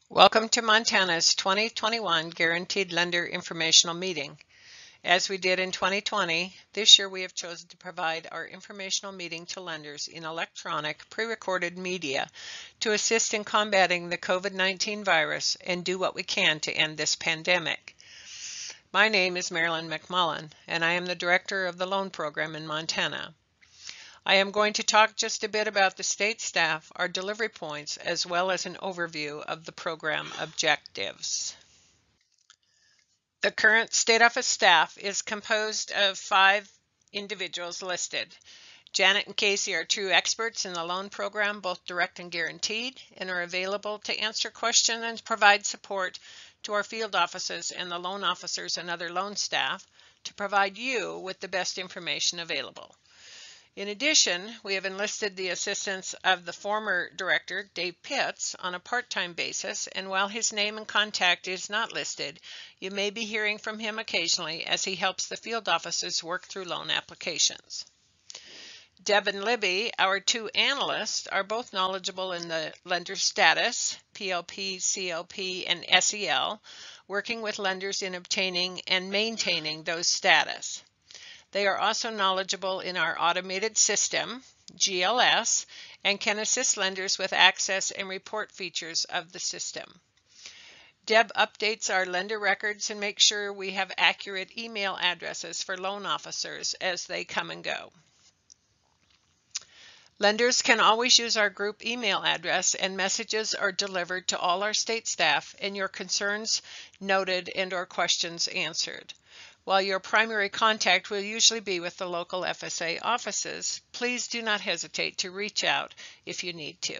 Welcome to Montana's 2021 Guaranteed Lender Informational Meeting. As we did in 2020, this year we have chosen to provide our informational meeting to lenders in electronic, pre-recorded media to assist in combating the COVID-19 virus and do what we can to end this pandemic. My name is Marilyn McMullen, and I am the Director of the Loan Program in Montana. I am going to talk just a bit about the state staff, our delivery points, as well as an overview of the program objectives. The current state office staff is composed of 5 individuals listed. Janet and Casey are true experts in the loan program, both direct and guaranteed, and are available to answer questions and provide support to our field offices and the loan officers and other loan staff to provide you with the best information available. In addition, we have enlisted the assistance of the former director, Dave Pitts, on a part-time basis, and while his name and contact is not listed, you may be hearing from him occasionally as he helps the field officers work through loan applications. Deb and Libby, our 2 analysts, are both knowledgeable in the lender status, PLP, CLP, and SEL, working with lenders in obtaining and maintaining those status. They are also knowledgeable in our automated system, GLS, and can assist lenders with access and report features of the system. Deb updates our lender records and makes sure we have accurate email addresses for loan officers as they come and go. Lenders can always use our group email address, and messages are delivered to all our state staff and your concerns noted and/or questions answered. While your primary contact will usually be with the local FSA offices, please do not hesitate to reach out if you need to.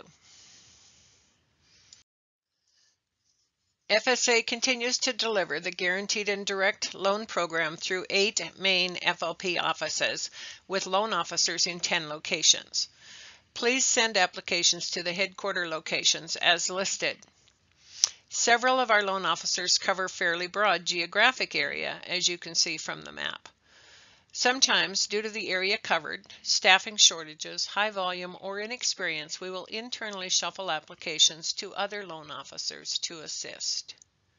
FSA continues to deliver the Guaranteed and Direct Loan Program through 8 main FLP offices with loan officers in 10 locations. Please send applications to the headquarter locations as listed. Several of our loan officers cover fairly broad geographic area, as you can see from the map. Sometimes, due to the area covered, staffing shortages, high volume, or inexperience, we will internally shuffle applications to other loan officers to assist.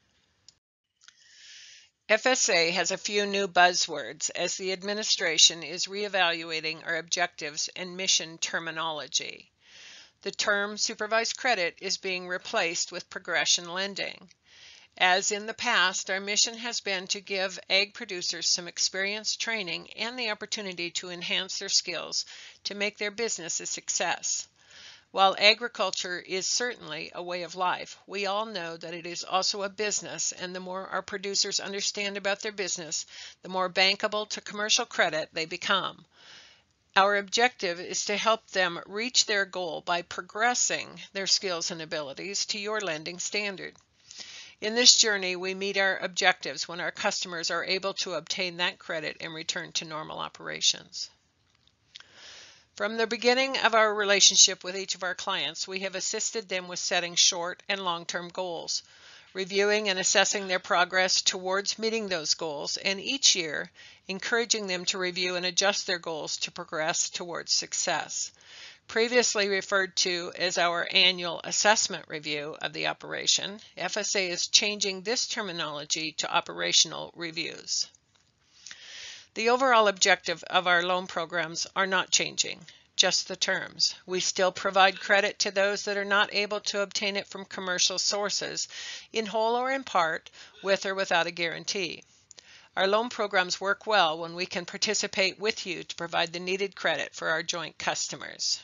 FSA has a few new buzzwords as the administration is reevaluating our objectives and mission terminology. The term supervised credit is being replaced with progression lending. As in the past, our mission has been to give ag producers some experience, training, and the opportunity to enhance their skills to make their business a success. While agriculture is certainly a way of life, we all know that it is also a business, and the more our producers understand about their business, the more bankable to commercial credit they become. Our objective is to help them reach their goal by progressing their skills and abilities to your lending standard. In this journey, we meet our objectives when our customers are able to obtain that credit and return to normal operations. From the beginning of our relationship with each of our clients, we have assisted them with setting short and long-term goals, reviewing and assessing their progress towards meeting those goals, and each year encouraging them to review and adjust their goals to progress towards success. Previously referred to as our annual assessment review of the operation, FSA is changing this terminology to operational reviews. The overall objective of our loan programs are not changing, just the terms. We still provide credit to those that are not able to obtain it from commercial sources, in whole or in part, with or without a guarantee. Our loan programs work well when we can participate with you to provide the needed credit for our joint customers.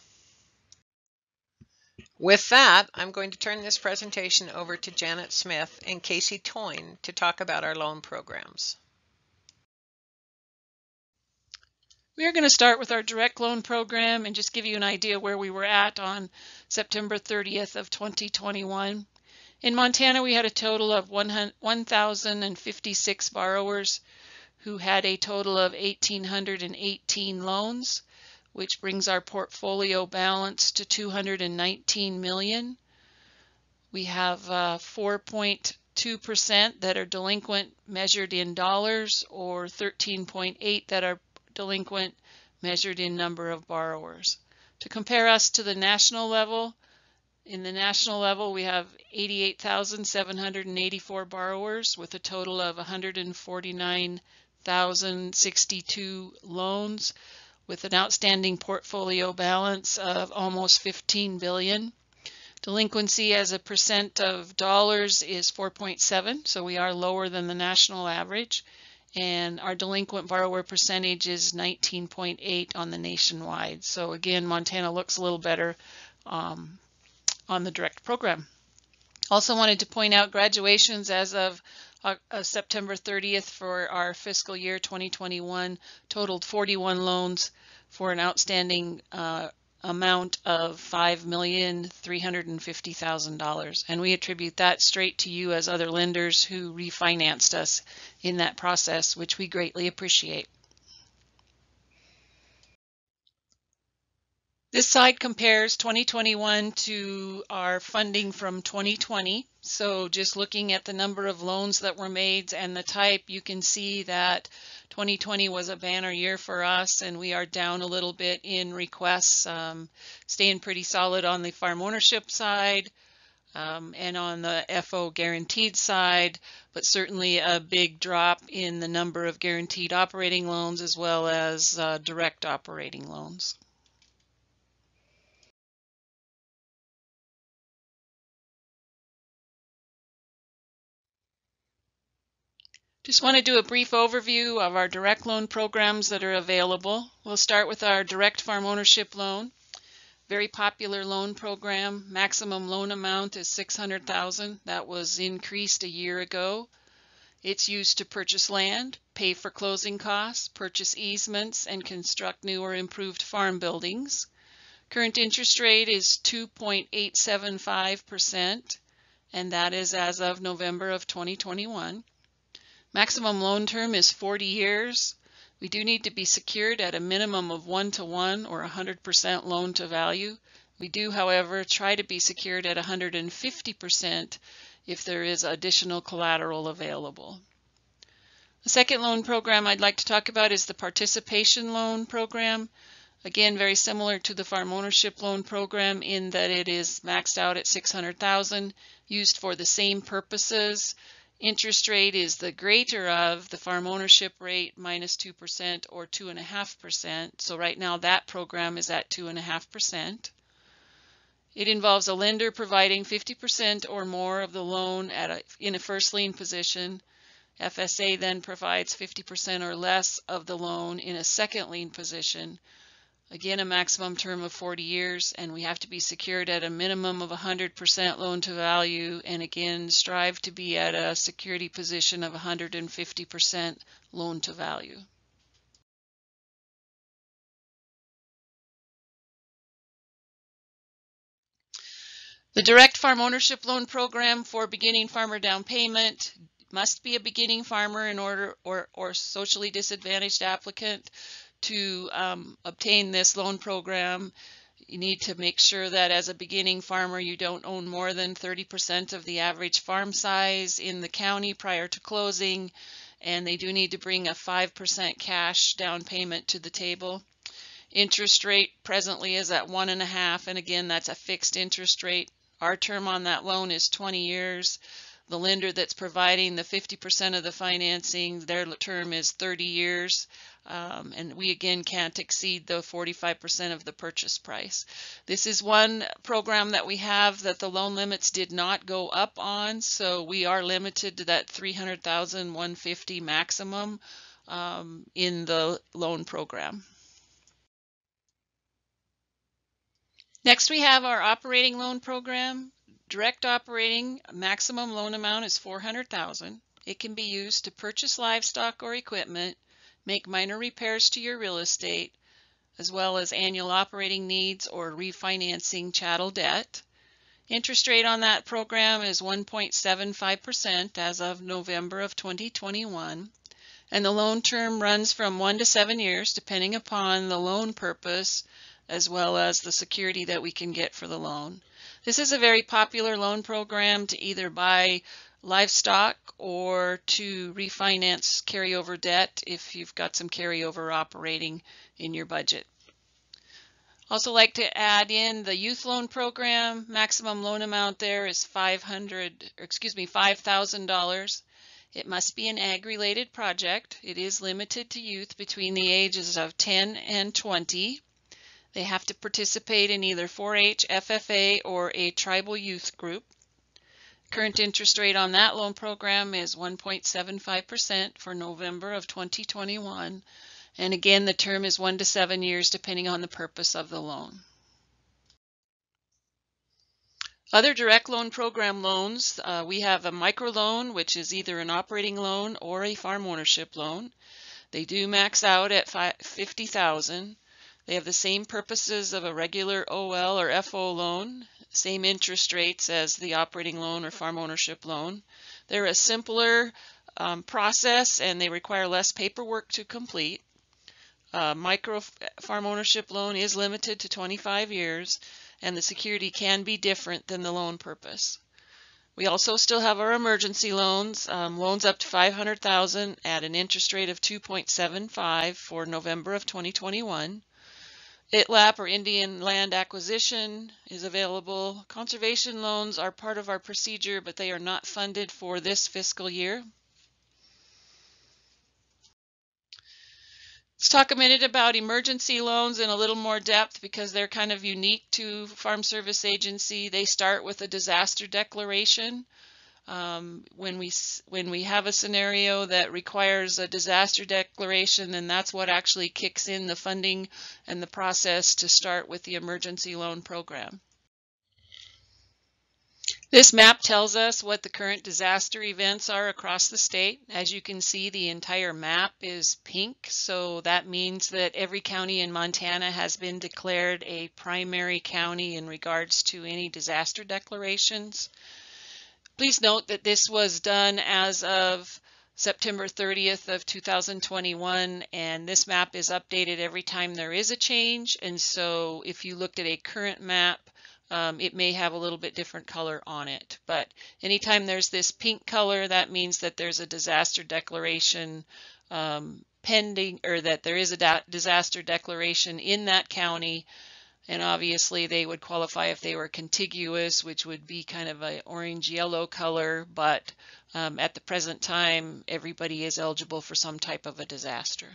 With that, I'm going to turn this presentation over to Janet Smith and Casey Toyne to talk about our loan programs. We are going to start with our direct loan program and just give you an idea where we were at on September 30th of 2021. In Montana, we had a total of 1,056 borrowers who had a total of 1,818 loans, which brings our portfolio balance to $219 million. We have 4.2% that are delinquent measured in dollars, or 13.8% that are delinquent measured in number of borrowers. To compare us to the national level, In the national level, we have 88,784 borrowers with a total of 149,062 loans with an outstanding portfolio balance of almost 15 billion. Delinquency as a percent of dollars is 4.7, so we are lower than the national average. And our delinquent borrower percentage is 19.8 on the nationwide. So again, Montana looks a little better on the direct program. Also wanted to point out graduations as of September 30th for our fiscal year 2021 totaled 41 loans for an outstanding amount of $5,350,000, and we attribute that straight to you as other lenders who refinanced us in that process, which we greatly appreciate. This slide compares 2021 to our funding from 2020. So just looking at the number of loans that were made and the type, you can see that 2020 was a banner year for us, and we are down a little bit in requests, staying pretty solid on the farm ownership side and on the FO guaranteed side, but certainly a big drop in the number of guaranteed operating loans as well as direct operating loans. Just want to do a brief overview of our direct loan programs that are available. We'll start with our direct farm ownership loan. Very popular loan program. Maximum loan amount is $600,000. That was increased a year ago. It's used to purchase land, pay for closing costs, purchase easements, and construct new or improved farm buildings. Current interest rate is 2.875%, and that is as of November of 2021. Maximum loan term is 40 years. We do need to be secured at a minimum of 1-to-1 or 100% loan to value. We do, however, try to be secured at 150% if there is additional collateral available. The second loan program I'd like to talk about is the participation loan program. Again, very similar to the farm ownership loan program in that it is maxed out at $600,000, used for the same purposes. Interest rate is the greater of the farm ownership rate minus 2% or 2.5%. So right now that program is at 2.5%. It involves a lender providing 50% or more of the loan in a first lien position. FSA then provides 50% or less of the loan in a second lien position. Again, a maximum term of 40 years, and we have to be secured at a minimum of 100% loan to value, and again, strive to be at a security position of 150% loan to value. The direct farm ownership loan program for beginning farmer down payment must be a beginning farmer in order or socially disadvantaged applicant to obtain this loan program. You need to make sure that as a beginning farmer you don't own more than 30% of the average farm size in the county prior to closing, and they do need to bring a 5% cash down payment to the table. Interest rate presently is at 1.5%, and again that's a fixed interest rate. Our term on that loan is 20 years. The lender that's providing the 50% of the financing, their term is 30 years. And we again can't exceed the 45% of the purchase price. This is one program that we have that the loan limits did not go up on, so we are limited to that $300,150 maximum in the loan program. Next we have our operating loan program. Direct operating maximum loan amount is $400,000. It can be used to purchase livestock or equipment, make minor repairs to your real estate, as well as annual operating needs or refinancing chattel debt. Interest rate on that program is 1.75% as of November of 2021, and the loan term runs from 1 to 7 years depending upon the loan purpose as well as the security that we can get for the loan. This is a very popular loan program to either buy livestock or to refinance carryover debt if you've got some carryover operating in your budget. Also like to add in the youth loan program. Maximum loan amount there is $5,000. It must be an ag-related project. It is limited to youth between the ages of 10 and 20. They have to participate in either 4-H, FFA, or a tribal youth group. Current interest rate on that loan program is 1.75% for November of 2021. And again, the term is 1 to 7 years depending on the purpose of the loan. Other direct loan program loans, we have a microloan, which is either an operating loan or a farm ownership loan. They do max out at $50,000. They have the same purposes of a regular OL or FO loan, same interest rates as the operating loan or farm ownership loan. They're a simpler process and they require less paperwork to complete. Micro farm ownership loan is limited to 25 years and the security can be different than the loan purpose. We also still have our emergency loans, loans up to $500,000 at an interest rate of 2.75 for November of 2021. ITLAP or Indian Land Acquisition is available. Conservation loans are part of our procedure, but they are not funded for this fiscal year. Let's talk a minute about emergency loans in a little more depth because they're kind of unique to Farm Service Agency. They start with a disaster declaration. When we have a scenario that requires a disaster declaration, then that's what actually kicks in the funding and the process to start with the emergency loan program. This map tells us what the current disaster events are across the state. As you can see, the entire map is pink, so that means that every county in Montana has been declared a primary county in regards to any disaster declarations. Please note that this was done as of September 30th of 2021, and this map is updated every time there is a change, and so if you looked at a current map, it may have a little bit different color on it. But anytime there's this pink color, that means that there's a disaster declaration pending, or that there is a disaster declaration in that county. And obviously they would qualify if they were contiguous, which would be kind of an orange-yellow color, but at the present time, everybody is eligible for some type of a disaster.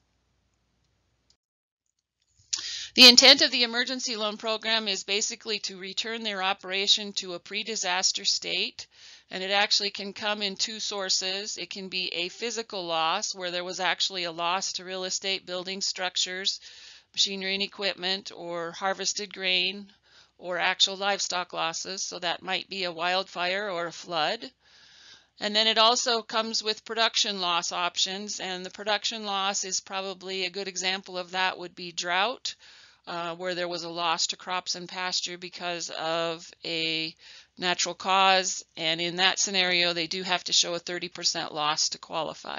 The intent of the emergency loan program is basically to return their operation to a pre-disaster state, and it actually can come in two sources. It can be a physical loss, where there was actually a loss to real estate, building structures, machinery and equipment, or harvested grain, or actual livestock losses, so that might be a wildfire or a flood. And then it also comes with production loss options, and the production loss is probably a good example of that would be drought, where there was a loss to crops and pasture because of a natural cause, and in that scenario they do have to show a 30% loss to qualify.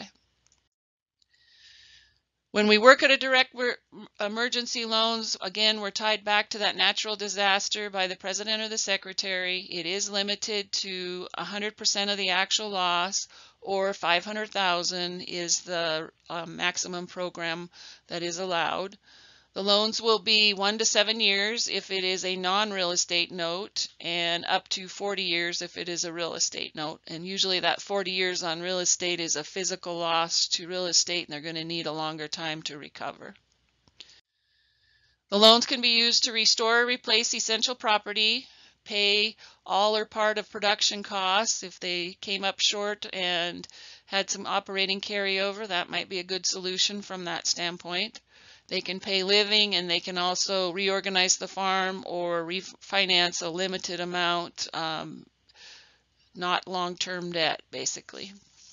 When we work at a direct emergency loans, again, we're tied back to that natural disaster by the president or the secretary. It is limited to 100% of the actual loss, or 500,000 is the maximum program that is allowed. The loans will be 1 to 7 years if it is a non-real estate note, and up to 40 years if it is a real estate note. And usually that 40 years on real estate is a physical loss to real estate, and they're going to need a longer time to recover. The loans can be used to restore or replace essential property, pay all or part of production costs. If they came up short and had some operating carryover, that might be a good solution from that standpoint. They can pay living, and they can also reorganize the farm or refinance a limited amount, not long-term debt, basically.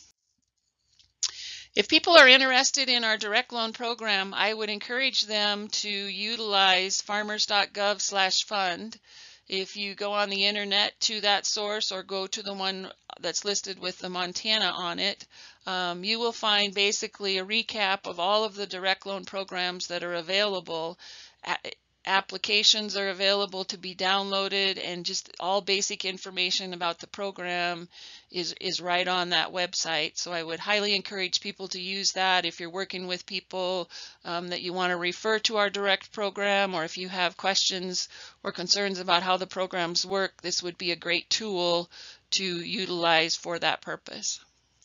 If people are interested in our direct loan program, I would encourage them to utilize farmers.gov/fund. If you go on the internet to that source or go to the one that's listed with the Montana on it, you will find basically a recap of all of the direct loan programs that are available. applications are available to be downloaded, and just all basic information about the program is right on that website. So I would highly encourage people to use that if you're working with people that you want to refer to our direct program, or if you have questions or concerns about how the programs work, this would be a great tool to utilize for that purpose.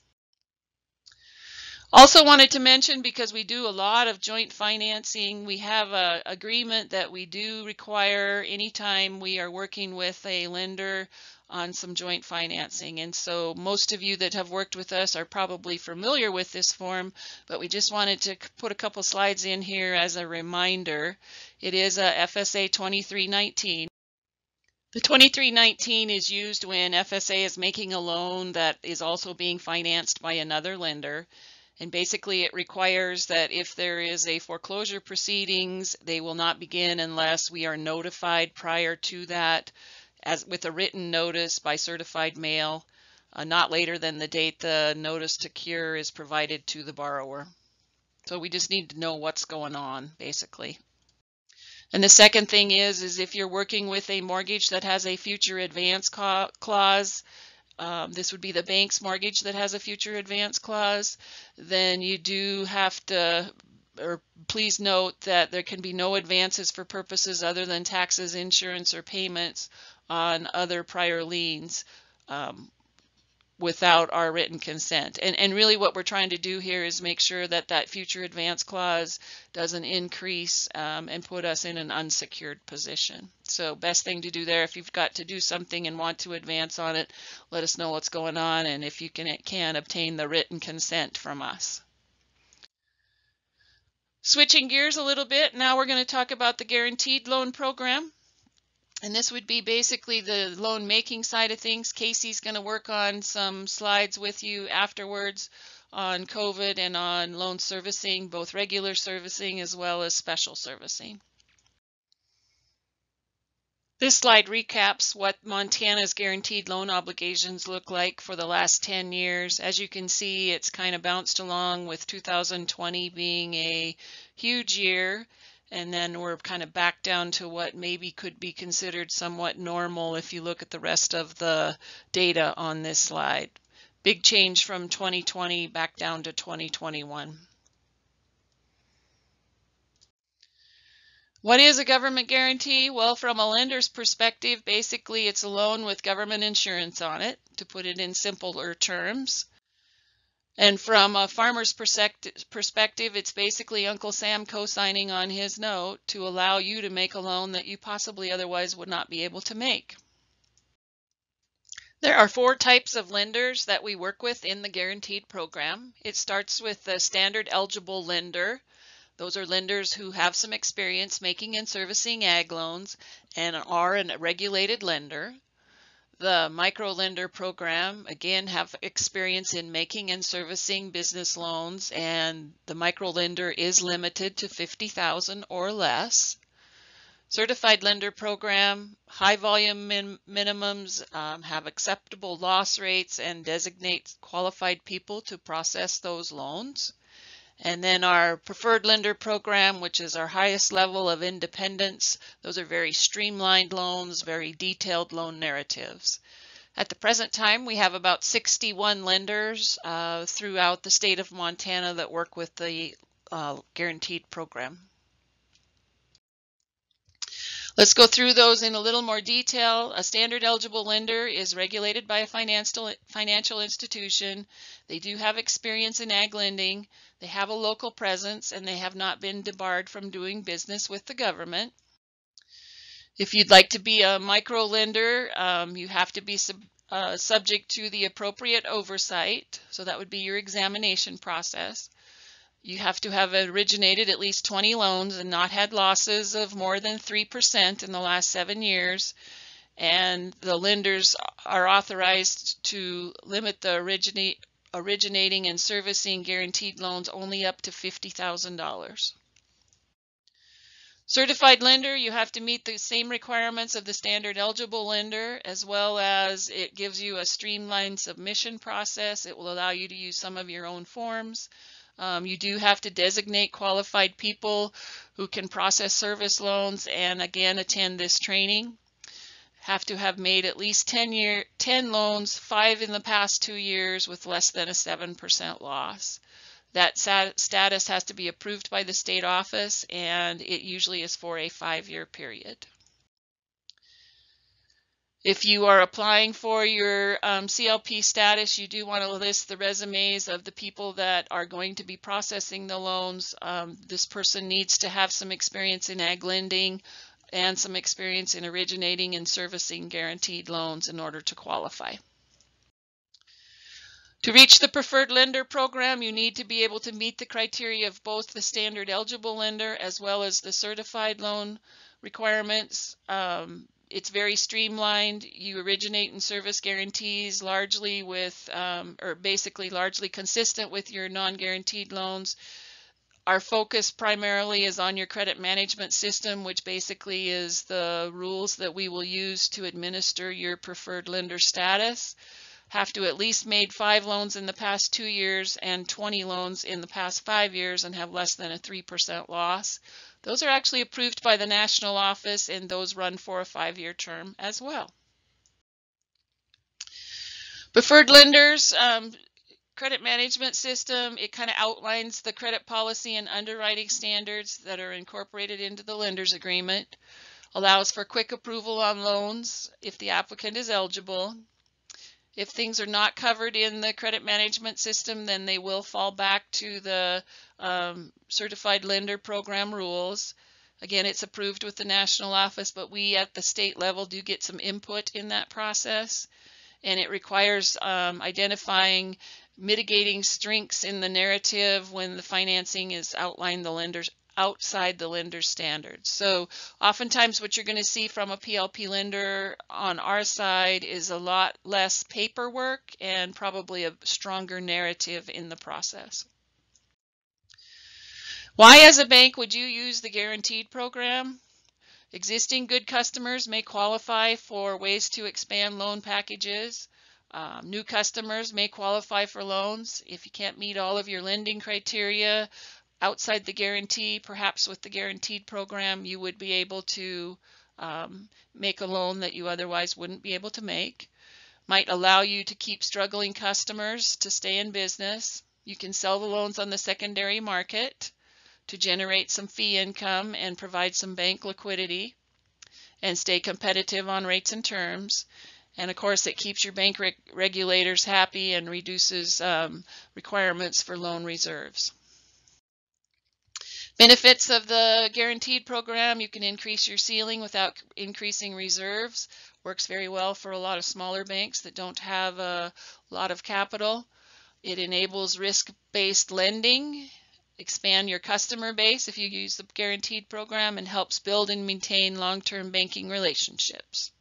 Also wanted to mention, because we do a lot of joint financing, we have an agreement that we do require anytime we are working with a lender on some joint financing. And so most of you that have worked with us are probably familiar with this form, but we just wanted to put a couple slides in here as a reminder. It is a FSA 2319. The 2319 is used when FSA is making a loan that is also being financed by another lender. And basically it requires that if there is a foreclosure proceedings, they will not begin unless we are notified prior to that, as with a written notice by certified mail, not later than the date the notice to cure is provided to the borrower. So we just need to know what's going on, basically. And the second thing is if you're working with a mortgage that has a future advance clause, this would be the bank's mortgage that has a future advance clause, then you do have to, or please note that there can be no advances for purposes other than taxes, insurance, or payments on other prior liens without our written consent. And really what we're trying to do here is make sure that that future advance clause doesn't increase and put us in an unsecured position. So best thing to do there, if you've got to do something and want to advance on it, let us know what's going on, and if you can obtain the written consent from us. Switching gears a little bit, now we're going to talk about the guaranteed loan program. And this would be basically the loan making side of things. Casey's going to work on some slides with you afterwards on COVID and on loan servicing, both regular servicing as well as special servicing. This slide recaps what Montana's guaranteed loan obligations look like for the last 10 years. As you can see, it's kind of bounced along, with 2020 being a huge year. And then we're kind of back down to what maybe could be considered somewhat normal if you look at the rest of the data on this slide. Big change from 2020 back down to 2021. What is a government guarantee? Well, from a lender's perspective, basically it's a loan with government insurance on it, to put it in simpler terms. And from a farmer's perspective, it's basically Uncle Sam co-signing on his note to allow you to make a loan that you possibly otherwise would not be able to make. There are 4 types of lenders that we work with in the guaranteed program. It starts with the standard eligible lender. Those are lenders who have some experience making and servicing ag loans and are a regulated lender. The micro lender program, again, have experience in making and servicing business loans, and the micro lender is limited to $50,000 or less. Certified lender program, high volume minimums, have acceptable loss rates, and designate qualified people to process those loans. And then our preferred lender program, which is our highest level of independence. Those are very streamlined loans, very detailed loan narratives. At the present time, we have about 61 lenders throughout the state of Montana that work with the guaranteed program. Let's go through those in a little more detail. A standard eligible lender is regulated by a financial institution. They do have experience in ag lending. They have a local presence, and they have not been debarred from doing business with the government. If you'd like to be a micro lender, you have to be subject to the appropriate oversight. So that would be your examination process. You have to have originated at least 20 loans and not had losses of more than 3% in the last 7 years. And the lenders are authorized to limit the originating and servicing guaranteed loans only up to $50,000. Certified lender, you have to meet the same requirements of the standard eligible lender, as well as it gives you a streamlined submission process. It will allow you to use some of your own forms. You do have to designate qualified people who can process service loans and again attend this training. Have to have made at least 10 loans, 5 in the past 2 years with less than a 7% loss. That status has to be approved by the state office, and it usually is for a 5-year period. If you are applying for your CLP status, you do want to list the resumes of the people that are going to be processing the loans. This person needs to have some experience in ag lending and some experience in originating and servicing guaranteed loans in order to qualify. To reach the preferred lender program, you need to be able to meet the criteria of both the standard eligible lender as well as the certified loan requirements. It's very streamlined. You originate and service guarantees largely with, or basically largely consistent with your non-guaranteed loans. Our focus primarily is on your credit management system, which basically is the rules that we will use to administer your preferred lender status. Have to at least made 5 loans in the past 2 years and 20 loans in the past 5 years and have less than a 3% loss. Those are actually approved by the national office, and those run for a 5-year term as well. Preferred lenders, credit management system, it kind of outlines the credit policy and underwriting standards that are incorporated into the lender's agreement. Allows for quick approval on loans if the applicant is eligible. If things are not covered in the credit management system, then they will fall back to the certified lender program rules. Again, it's approved with the national office, but we at the state level do get some input in that process. And it requires identifying mitigating strengths in the narrative when the financing is outlined the lenders outside the lender standards. So oftentimes what you're going to see from a PLP lender on our side is a lot less paperwork and probably a stronger narrative in the process. Why as a bank would you use the guaranteed program? Existing good customers may qualify for ways to expand loan packages. New customers may qualify for loans. If you can't meet all of your lending criteria outside the guarantee, perhaps with the guaranteed program, you would be able to make a loan that you otherwise wouldn't be able to make. Might allow you to keep struggling customers to stay in business. You can sell the loans on the secondary market to generate some fee income and provide some bank liquidity and stay competitive on rates and terms. And of course, it keeps your bank regulators happy and reduces requirements for loan reserves. Benefits of the guaranteed program: you can increase your ceiling without increasing reserves. Works very well for a lot of smaller banks that don't have a lot of capital. It enables risk-based lending, expand your customer base if you use the guaranteed program, and helps build and maintain long-term banking relationships.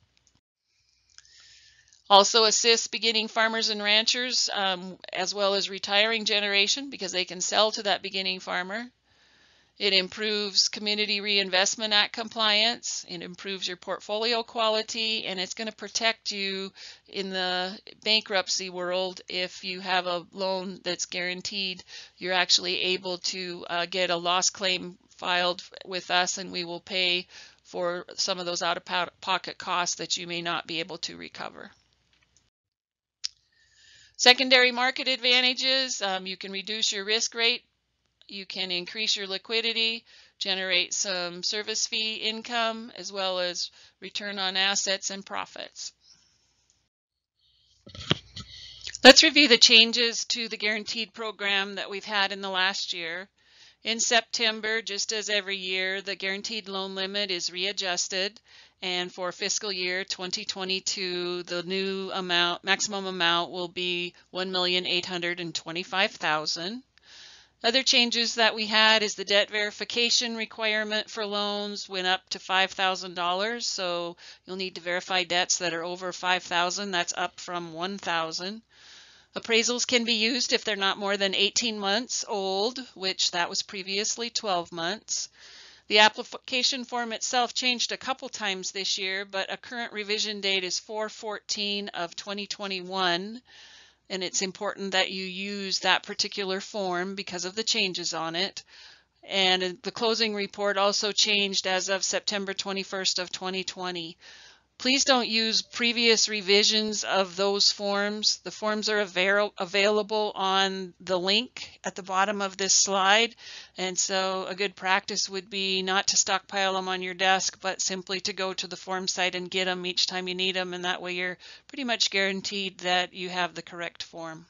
Also assists beginning farmers and ranchers as well as retiring generation because they can sell to that beginning farmer. It improves Community Reinvestment Act compliance, it improves your portfolio quality, and it's going to protect you in the bankruptcy world. If you have a loan that's guaranteed, you're actually able to get a loss claim filed with us, and we will pay for some of those out-of-pocket costs that you may not be able to recover. Secondary market advantages: you can reduce your risk rate. You can increase your liquidity, generate some service fee income, as well as return on assets and profits. Let's review the changes to the guaranteed program that we've had in the last year. In September, just as every year, the guaranteed loan limit is readjusted, and for fiscal year 2022, the new maximum amount will be $1,825,000. Other changes that we had is the debt verification requirement for loans went up to $5,000, so you'll need to verify debts that are over $5,000. That's up from $1,000. Appraisals can be used if they're not more than 18 months old, which that was previously 12 months. The application form itself changed a couple times this year, but a current revision date is 4/14 of 2021. and it's important that you use that particular form because of the changes on it. And the closing report also changed as of September 21st of 2020. Please don't use previous revisions of those forms. The forms are available on the link at the bottom of this slide. And so a good practice would be not to stockpile them on your desk, but simply to go to the form site and get them each time you need them. And that way you're pretty much guaranteed that you have the correct form.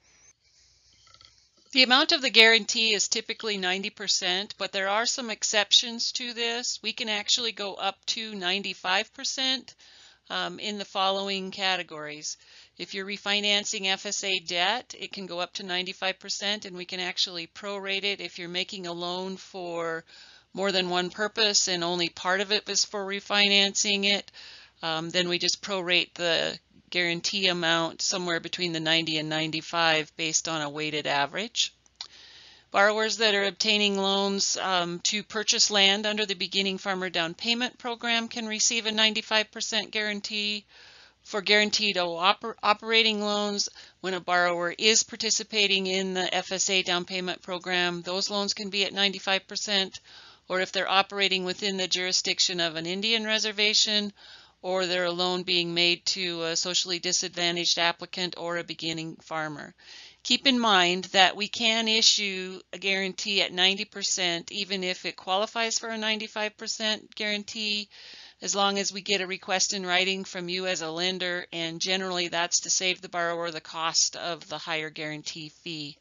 The amount of the guarantee is typically 90%, but there are some exceptions to this. We can actually go up to 95% in the following categories. If you're refinancing FSA debt, it can go up to 95%, and we can actually prorate it. If you're making a loan for more than one purpose and only part of it is for refinancing it, then we just prorate the guarantee amount somewhere between the 90 and 95 based on a weighted average. Borrowers that are obtaining loans to purchase land under the Beginning Farmer Down Payment Program can receive a 95% guarantee. For guaranteed operating loans, when a borrower is participating in the FSA down payment program, those loans can be at 95%, or if they're operating within the jurisdiction of an Indian reservation, or they're a loan being made to a socially disadvantaged applicant or a beginning farmer. Keep in mind that we can issue a guarantee at 90% even if it qualifies for a 95% guarantee, as long as we get a request in writing from you as a lender, and generally that's to save the borrower the cost of the higher guarantee fee.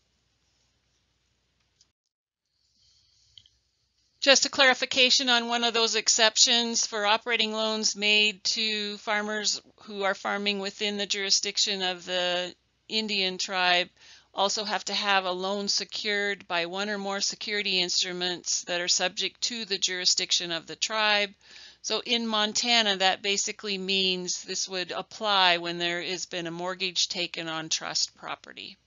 Just a clarification on one of those exceptions for operating loans made to farmers who are farming within the jurisdiction of the Indian tribe also have to have a loan secured by one or more security instruments that are subject to the jurisdiction of the tribe. So in Montana, that basically means this would apply when there has been a mortgage taken on trust property.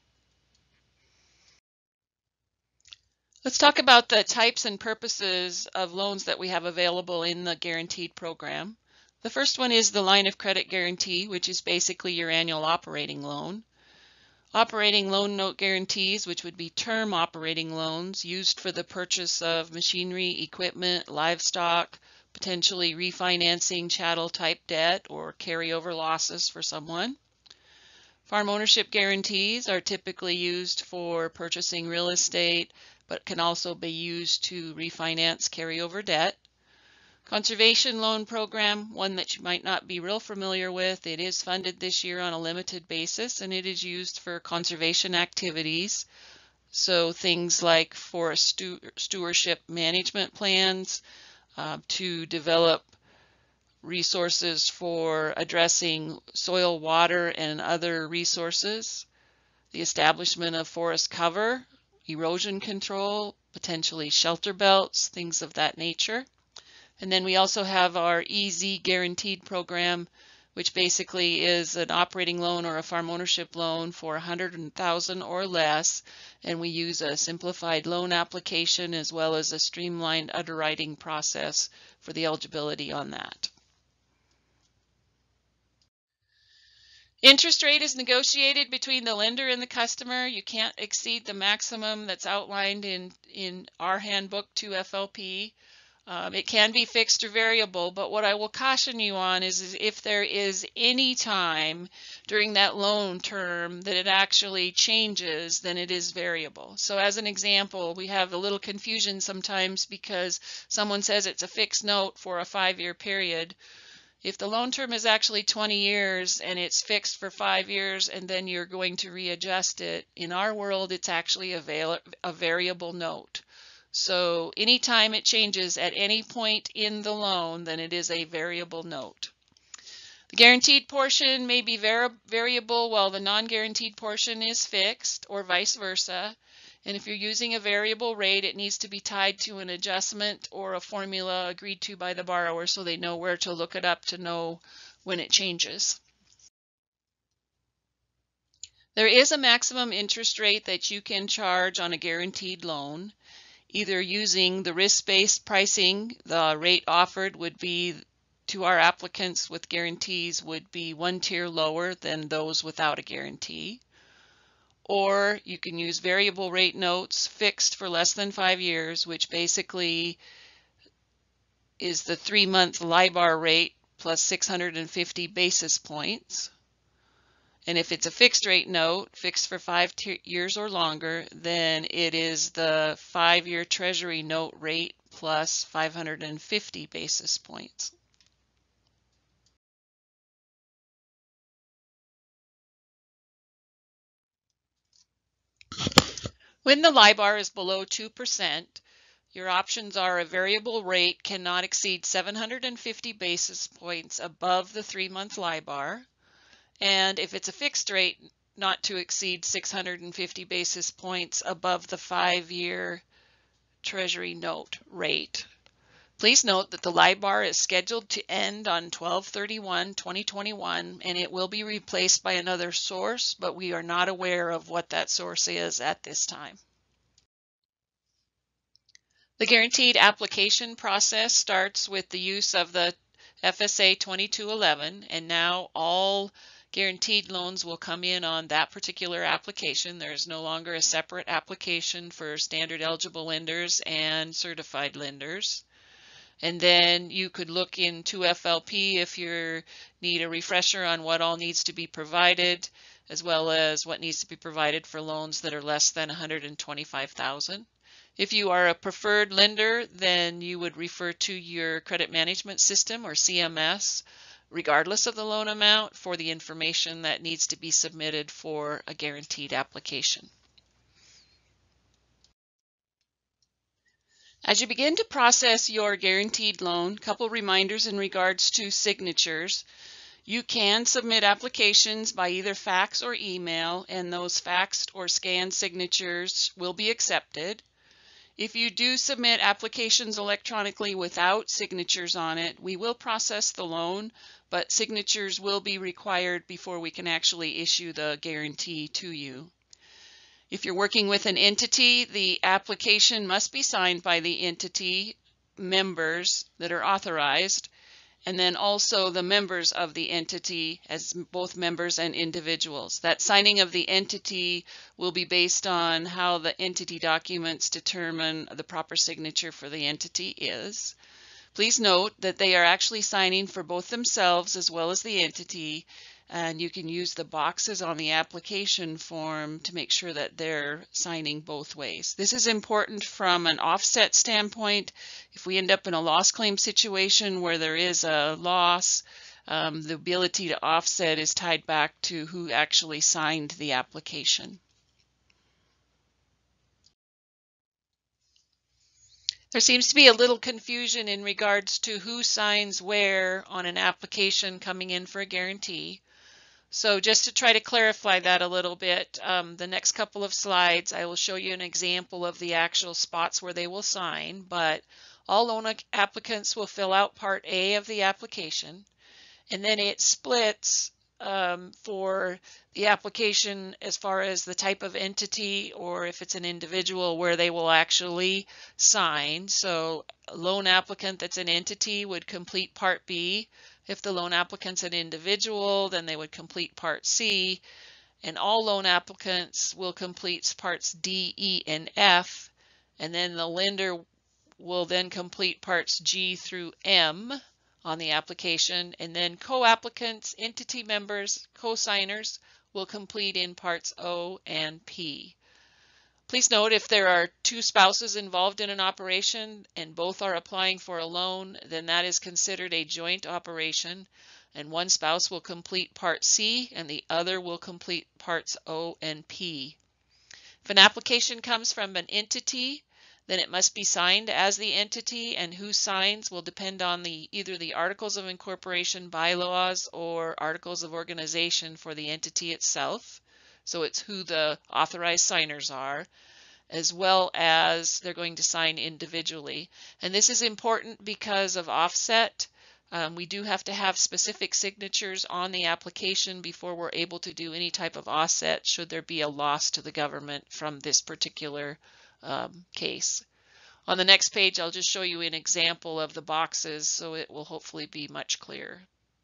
Let's talk about the types and purposes of loans that we have available in the guaranteed program. The first one is the line of credit guarantee, which is basically your annual operating loan. Operating loan note guarantees, which would be term operating loans used for the purchase of machinery, equipment, livestock, potentially refinancing chattel type debt or carryover losses for someone. Farm ownership guarantees are typically used for purchasing real estate, but can also be used to refinance carryover debt. Conservation loan program, one that you might not be real familiar with. It is funded this year on a limited basis, and it is used for conservation activities. So things like forest stewardship management plans, to develop resources for addressing soil, water, and other resources, the establishment of forest cover, erosion control, potentially shelter belts, things of that nature. And then we also have our EZ Guaranteed program, which basically is an operating loan or a farm ownership loan for $100,000 or less, and we use a simplified loan application as well as a streamlined underwriting process for the eligibility on that. Interest rate is negotiated between the lender and the customer. You can't exceed the maximum that's outlined in our handbook to FLP. It can be fixed or variable, but what I will caution you on is if there is any time during that loan term that it actually changes, then it is variable. So as an example, we have a little confusion sometimes because someone says it's a fixed note for a 5-year period. If the loan term is actually 20 years and it's fixed for 5 years and then you're going to readjust it, in our world it's actually a variable note. So anytime it changes at any point in the loan, then it is a variable note. The guaranteed portion may be variable while the non-guaranteed portion is fixed, or vice versa. And if you're using a variable rate, it needs to be tied to an adjustment or a formula agreed to by the borrower so they know where to look it up to know when it changes. There is a maximum interest rate that you can charge on a guaranteed loan. Either using the risk-based pricing, the rate offered would be to our applicants with guarantees would be one tier lower than those without a guarantee. Or you can use variable rate notes fixed for less than 5 years, which basically is the 3-month LIBOR rate plus 650 basis points. And if it's a fixed rate note, fixed for 5 years or longer, then it is the 5-year Treasury note rate plus 550 basis points. When the LIBOR is below 2%, your options are a variable rate cannot exceed 750 basis points above the 3-month LIBOR, and if it's a fixed rate, not to exceed 650 basis points above the 5-year Treasury note rate. Please note that the LIBOR is scheduled to end on 12/31/2021, and it will be replaced by another source, but we are not aware of what that source is at this time. The guaranteed application process starts with the use of the FSA 2211, and now all guaranteed loans will come in on that particular application. There's no longer a separate application for standard eligible lenders and certified lenders. And then you could look in 2FLP if you need a refresher on what all needs to be provided, as well as what needs to be provided for loans that are less than $125,000. If you are a preferred lender, then you would refer to your credit management system or CMS, regardless of the loan amount, for the information that needs to be submitted for a guaranteed application. As you begin to process your guaranteed loan, a couple reminders in regards to signatures. You can submit applications by either fax or email, and those faxed or scanned signatures will be accepted. If you do submit applications electronically without signatures on it, we will process the loan, but signatures will be required before we can actually issue the guarantee to you. If you're working with an entity, the application must be signed by the entity members that are authorized, and then also the members of the entity as both members and individuals. That signing of the entity will be based on how the entity documents determine the proper signature for the entity is. Please note that they are actually signing for both themselves as well as the entity, and you can use the boxes on the application form to make sure that they're signing both ways. This is important from an offset standpoint. If we end up in a loss claim situation where there is a loss, the ability to offset is tied back to who actually signed the application. There seems to be a little confusion in regards to who signs where on an application coming in for a guarantee. So just to try to clarify that a little bit, the next couple of slides, I will show you an example of the actual spots where they will sign, but all loan applicants will fill out Part A of the application, and then it splits for the application as far as the type of entity, or if it's an individual, where they will actually sign. So a loan applicant that's an entity would complete Part B. If the loan applicant's an individual, then they would complete Part C, and all loan applicants will complete Parts D, E, and F, and then the lender will then complete Parts G through M on the application, and then co-applicants, entity members, co-signers will complete in Parts O and P. Please note, if there are two spouses involved in an operation and both are applying for a loan, then that is considered a joint operation, and one spouse will complete Part C and the other will complete Parts O and P. If an application comes from an entity, then it must be signed as the entity, and who signs will depend on either the Articles of Incorporation, bylaws, or Articles of Organization for the entity itself. So it's who the authorized signers are, as well as they're going to sign individually. And this is important because of offset. We do have to have specific signatures on the application before we're able to do any type of offset should there be a loss to the government from this particular case. On the next page, I'll just show you an example of the boxes, so it will hopefully be much clearer.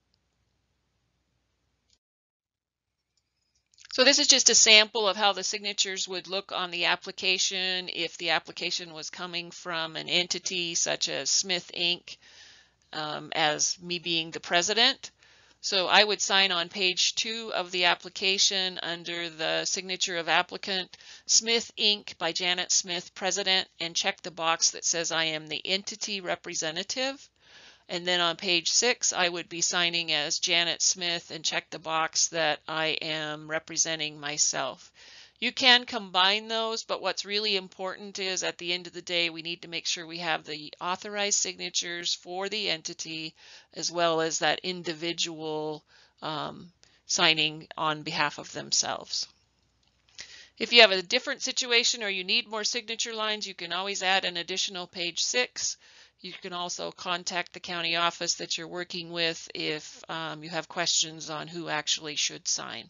So this is just a sample of how the signatures would look on the application if the application was coming from an entity such as Smith Inc., as me being the president. So I would sign on page 2 of the application under the signature of applicant, Smith Inc. by Janet Smith, president, and check the box that says I am the entity representative. And then on page 6, I would be signing as Janet Smith and check the box that I am representing myself. You can combine those, but what's really important is at the end of the day, we need to make sure we have the authorized signatures for the entity as well as that individual signing on behalf of themselves. If you have a different situation or you need more signature lines, you can always add an additional page 6. You can also contact the county office that you're working with if you have questions on who actually should sign.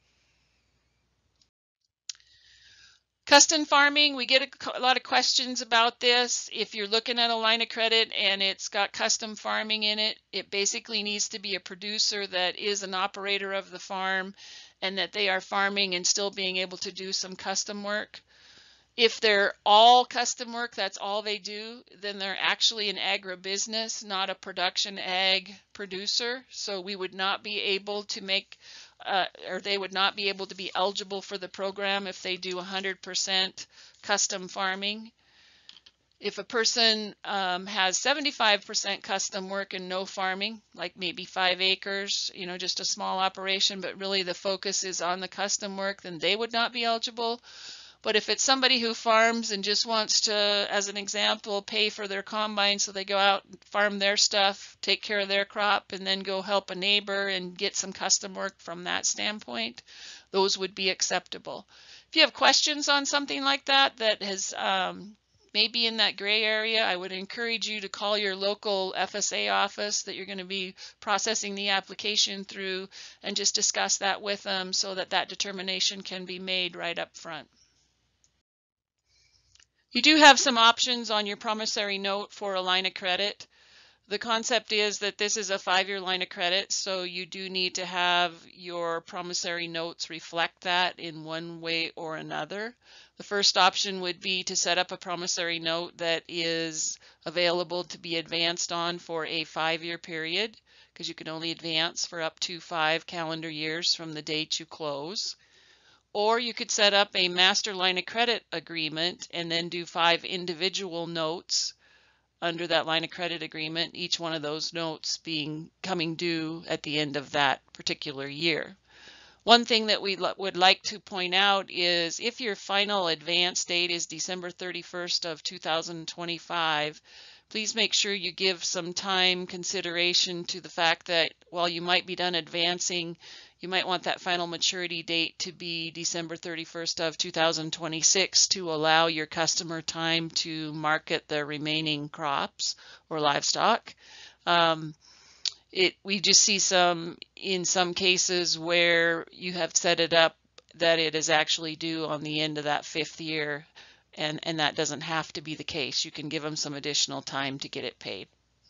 Custom farming, we get a lot of questions about this. If you're looking at a line of credit and it's got custom farming in it, it basically needs to be a producer that is an operator of the farm and that they are farming and still being able to do some custom work. If they're all custom work, that's all they do, then they're actually an agribusiness, not a production ag producer. So we would not be able to make, or they would not be able to be eligible for the program if they do 100% custom farming. If a person has 75% custom work and no farming, like maybe 5 acres, you know, just a small operation, but really the focus is on the custom work, then they would not be eligible. But if it's somebody who farms and just wants to, as an example, pay for their combine so they go out and farm their stuff, take care of their crop, and then go help a neighbor and get some custom work from that standpoint, those would be acceptable. If you have questions on something like that that has maybe in that gray area, I would encourage you to call your local FSA office that you're going to be processing the application through and just discuss that with them so that that determination can be made right up front. You do have some options on your promissory note for a line of credit. The concept is that this is a 5-year line of credit, so you do need to have your promissory notes reflect that in one way or another. The first option would be to set up a promissory note that is available to be advanced on for a 5-year period, because you can only advance for up to 5 calendar years from the date you close. Or you could set up a master line of credit agreement and then do 5 individual notes under that line of credit agreement, each one of those notes coming due at the end of that particular year. One thing that we would like to point out is if your final advance date is December 31st of 2025, please make sure you give some time consideration to the fact that while you might be done advancing, you might want that final maturity date to be December 31st of 2026 to allow your customer time to market the remaining crops or livestock. We just see in some cases where you have set it up that it is actually due on the end of that 5th year, and that doesn't have to be the case. You can give them some additional time to get it paid.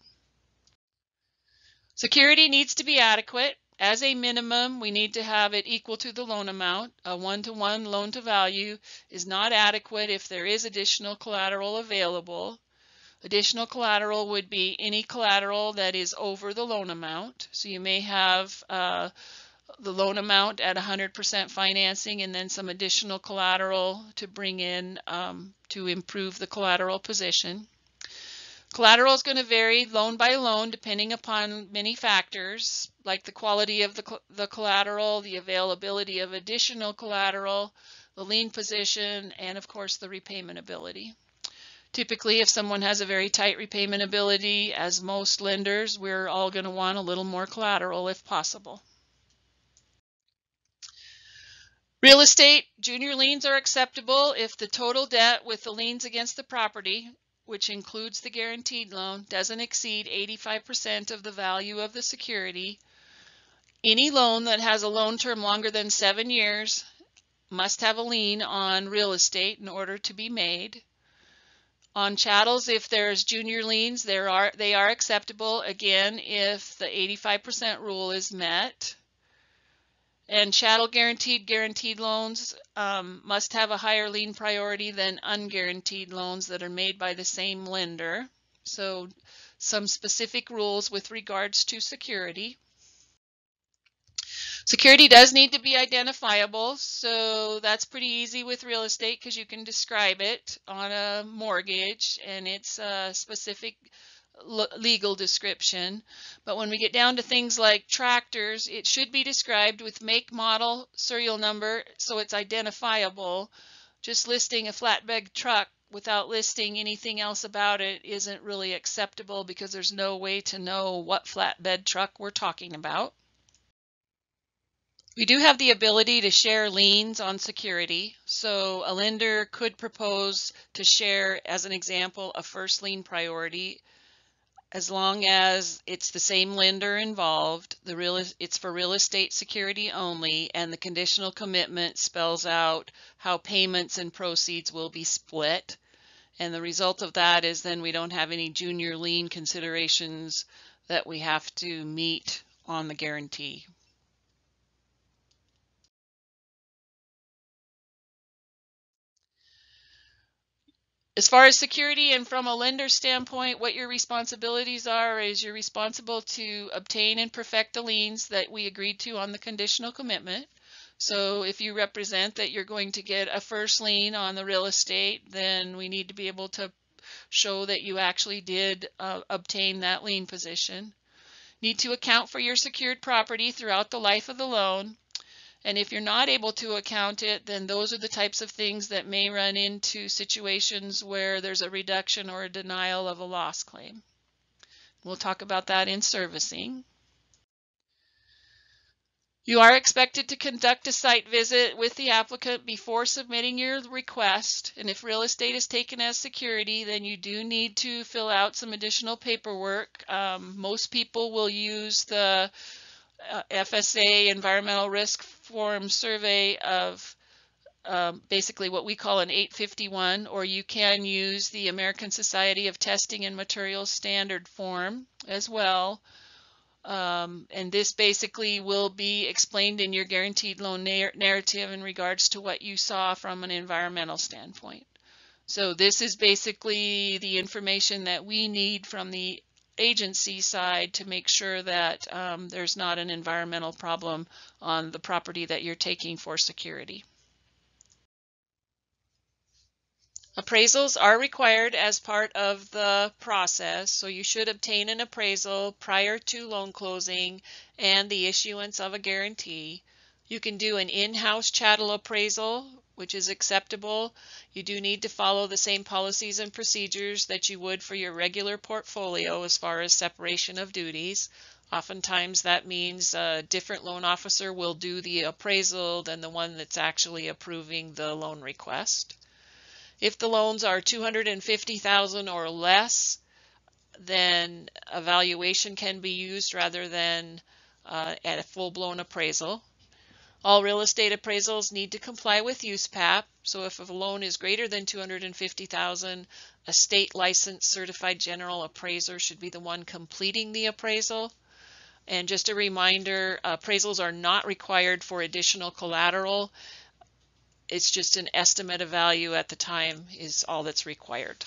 Security needs to be adequate. As a minimum, we need to have it equal to the loan amount. A 1-to-1 loan to value is not adequate if there is additional collateral available. Additional collateral would be any collateral that is over the loan amount. So you may have the loan amount at 100% financing and then some additional collateral to bring in to improve the collateral position. Collateral is going to vary loan by loan depending upon many factors like the quality of the collateral, the availability of additional collateral, the lien position, and of course the repayment ability. Typically, if someone has a very tight repayment ability, as most lenders, we're all going to want a little more collateral if possible. Real estate, junior liens are acceptable if the total debt with the liens against the property, which includes the guaranteed loan, doesn't exceed 85% of the value of the security. Any loan that has a loan term longer than 7 years must have a lien on real estate in order to be made. On chattels, if there's junior liens, they are acceptable, again, if the 85% rule is met. And chattel guaranteed loans must have a higher lien priority than unguaranteed loans that are made by the same lender. So some specific rules with regards to security. Security does need to be identifiable, so that's pretty easy with real estate because you can describe it on a mortgage and it's a specific legal description. But when we get down to things like tractors, it should be described with make, model, serial number, so it's identifiable. Just listing a flatbed truck without listing anything else about it isn't really acceptable because there's no way to know what flatbed truck we're talking about. We do have the ability to share liens on security. So a lender could propose to share, as an example, a first lien priority as long as it's the same lender involved. It's for real estate security only, and the conditional commitment spells out how payments and proceeds will be split. And the result of that is then we don't have any junior lien considerations that we have to meet on the guarantee. As far as security and from a lender standpoint, what your responsibilities are is you're responsible to obtain and perfect the liens that we agreed to on the conditional commitment. So if you represent that you're going to get a first lien on the real estate, then we need to be able to show that you actually did obtain that lien position. Need to account for your secured property throughout the life of the loan. And if you're not able to account it, then those are the types of things that may run into situations where there's a reduction or a denial of a loss claim. We'll talk about that in servicing. You are expected to conduct a site visit with the applicant before submitting your request. And if real estate is taken as security, then you do need to fill out some additional paperwork. Most people will use the FSA Environmental Risk Form survey of basically what we call an 851, or you can use the American Society of Testing and Materials Standard form as well. And this basically will be explained in your guaranteed loan narrative in regards to what you saw from an environmental standpoint. So this is basically the information that we need from the agency side to make sure that there's not an environmental problem on the property that you're taking for security. Appraisals are required as part of the process, so you should obtain an appraisal prior to loan closing and the issuance of a guarantee. You can do an in-house chattel appraisal, which is acceptable. You do need to follow the same policies and procedures that you would for your regular portfolio as far as separation of duties. Oftentimes that means a different loan officer will do the appraisal than the one that's actually approving the loan request. If the loans are $250,000 or less, then a valuation can be used rather than at a full-blown appraisal. All real estate appraisals need to comply with USPAP. So if a loan is greater than $250,000, a state licensed certified general appraiser should be the one completing the appraisal. And just a reminder, appraisals are not required for additional collateral. It's just an estimate of value at the time is all that's required.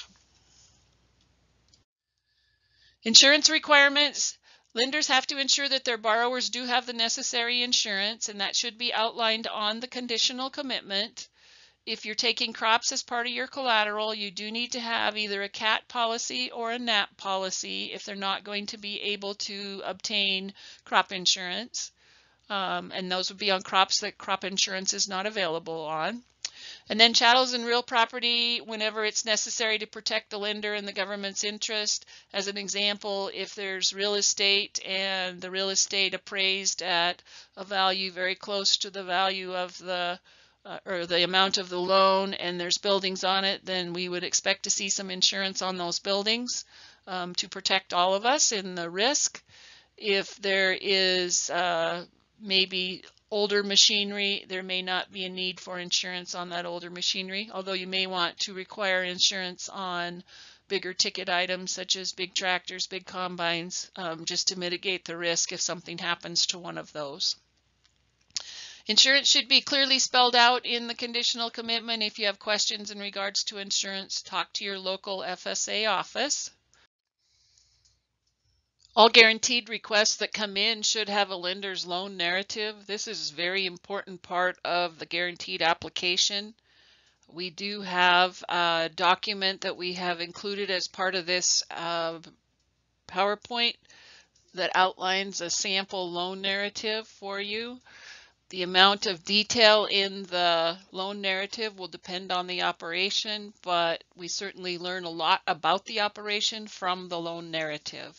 Insurance requirements. Lenders have to ensure that their borrowers do have the necessary insurance, and that should be outlined on the conditional commitment. If you're taking crops as part of your collateral, you do need to have either a CAT policy or a NAP policy if they're not going to be able to obtain crop insurance. And those would be on crops that crop insurance is not available on. And then chattels and real property whenever it's necessary to protect the lender and the government's interest. As an example, if there's real estate and the real estate appraised at a value very close to the value of the or the amount of the loan and there's buildings on it, then we would expect to see some insurance on those buildings to protect all of us in the risk. If there is maybe older machinery, there may not be a need for insurance on that older machinery, although you may want to require insurance on bigger ticket items such as big tractors, big combines, just to mitigate the risk if something happens to one of those. Insurance should be clearly spelled out in the conditional commitment. If you have questions in regards to insurance, talk to your local FSA office. All guaranteed requests that come in should have a lender's loan narrative. This is a very important part of the guaranteed application. We do have a document that we have included as part of this PowerPoint that outlines a sample loan narrative for you. The amount of detail in the loan narrative will depend on the operation, but we certainly learn a lot about the operation from the loan narrative.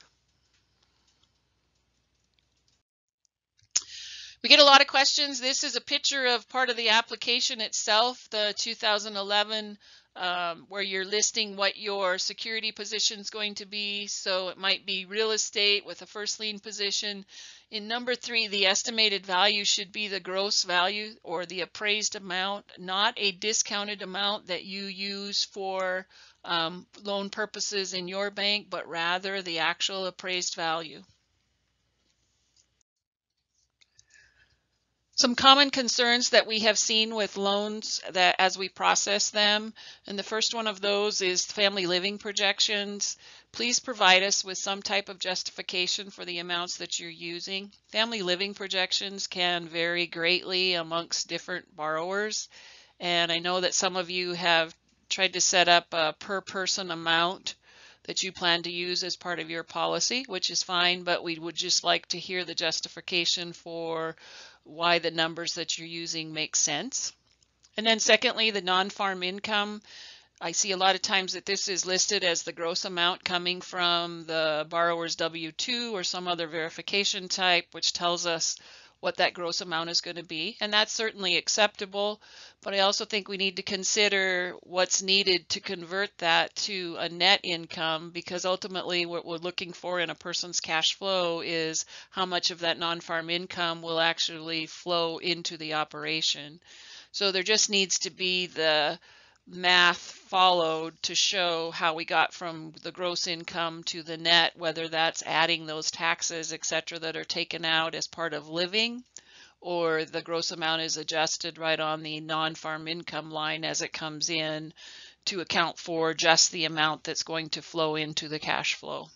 We get a lot of questions. This is a picture of part of the application itself, the 2011, where you're listing what your security position is going to be. So it might be real estate with a first lien position. In number 3, the estimated value should be the gross value or the appraised amount, not a discounted amount that you use for loan purposes in your bank, but rather the actual appraised value. Some common concerns that we have seen with loans that as we process them, and the first one of those is family living projections. Please provide us with some type of justification for the amounts that you're using. Family living projections can vary greatly amongst different borrowers, and I know that some of you have tried to set up a per person amount that you plan to use as part of your policy, which is fine, but we would just like to hear the justification for why the numbers that you're using make sense. And then secondly, the non-farm income. I see a lot of times that this is listed as the gross amount coming from the borrower's W-2 or some other verification type, which tells us what that gross amount is going to be. And that's certainly acceptable, but I also think we need to consider what's needed to convert that to a net income, because ultimately what we're looking for in a person's cash flow is how much of that non-farm income will actually flow into the operation. So there just needs to be the math followed to show how we got from the gross income to the net, whether that's adding those taxes, etc., that are taken out as part of living, or the gross amount is adjusted right on the non-farm income line as it comes in to account for just the amount that's going to flow into the cash flow.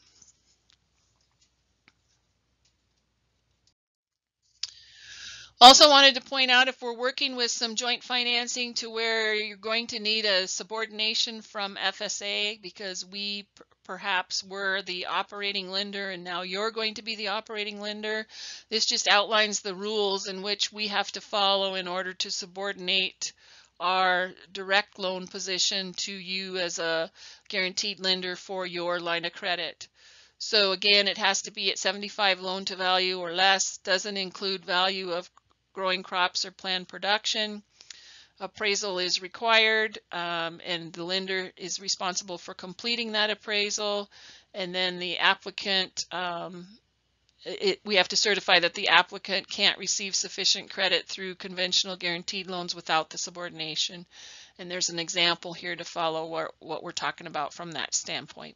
Also wanted to point out, if we're working with some joint financing to where you're going to need a subordination from FSA, because we perhaps were the operating lender and now you're going to be the operating lender, this just outlines the rules in which we have to follow in order to subordinate our direct loan position to you as a guaranteed lender for your line of credit. So again, it has to be at 75 loan to value or less, doesn't include value of growing crops or planned production. Appraisal is required, and the lender is responsible for completing that appraisal. And then the applicant, we have to certify that the applicant can't receive sufficient credit through conventional guaranteed loans without the subordination. And there's an example here to follow what we're talking about from that standpoint.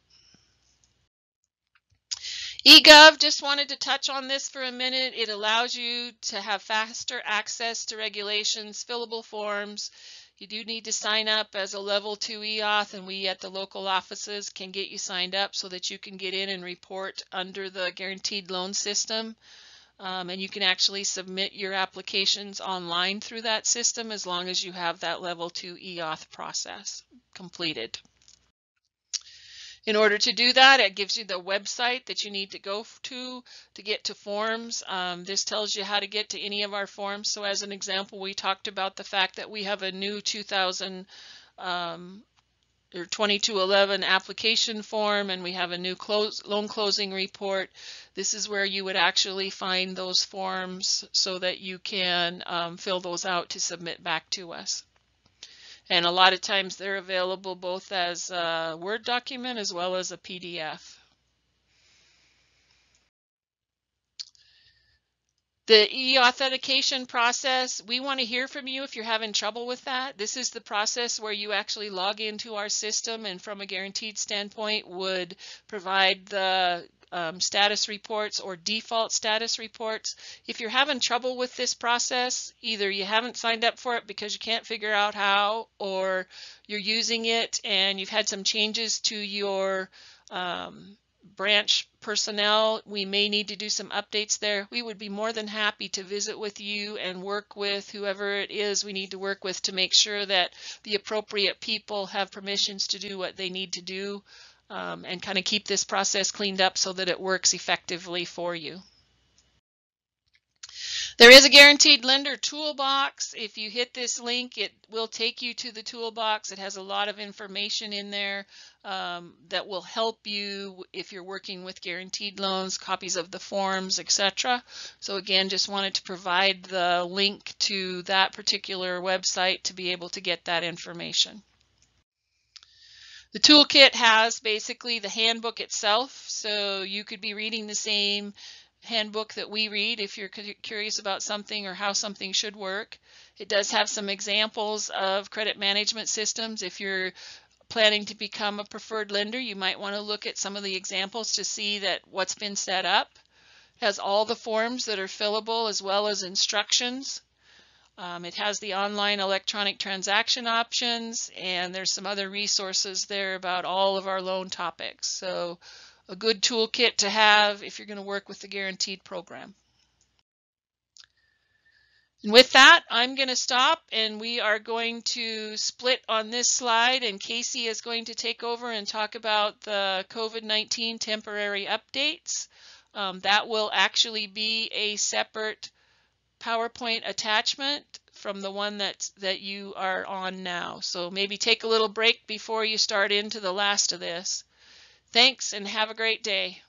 eGov, just wanted to touch on this for a minute. It allows you to have faster access to regulations, fillable forms. You do need to sign up as a level 2 EOTH, and we at the local offices can get you signed up so that you can get in and report under the guaranteed loan system. And you can actually submit your applications online through that system as long as you have that level 2 EOTH process completed. In order to do that, it gives you the website that you need to go to get to forms. This tells you how to get to any of our forms. So as an example, we talked about the fact that we have a new 2211 application form, and we have a new loan closing report. This is where you would actually find those forms so that you can fill those out to submit back to us. And a lot of times they're available both as a Word document as well as a PDF. The e-authentication process, we want to hear from you if you're having trouble with that. This is the process where you actually log into our system and from a guaranteed standpoint would provide the status reports or default status reports. If you're having trouble with this process, either you haven't signed up for it because you can't figure out how, or you're using it and you've had some changes to your branch personnel, we may need to do some updates there. We would be more than happy to visit with you and work with whoever it is we need to work with to make sure that the appropriate people have permissions to do what they need to do, and kind of keep this process cleaned up so that it works effectively for you. There is a guaranteed lender toolbox. If you hit this link, it will take you to the toolbox. It has a lot of information in there that will help you if you're working with guaranteed loans, copies of the forms, etc. So again, just wanted to provide the link to that particular website to be able to get that information. The toolkit has basically the handbook itself, so you could be reading the same handbook that we read if you're curious about something or how something should work. It does have some examples of credit management systems. If you're planning to become a preferred lender, you might want to look at some of the examples to see that what's been set up. It has all the forms that are fillable as well as instructions. It has the online electronic transaction options, and there's some other resources there about all of our loan topics. So a good toolkit to have if you're going to work with the guaranteed program. And with that, I'm going to stop and we are going to split on this slide, and Casey is going to take over and talk about the COVID-19 temporary updates. That will actually be a separate PowerPoint attachment from the one that you are on now. So maybe take a little break before you start into the last of this. Thanks and have a great day.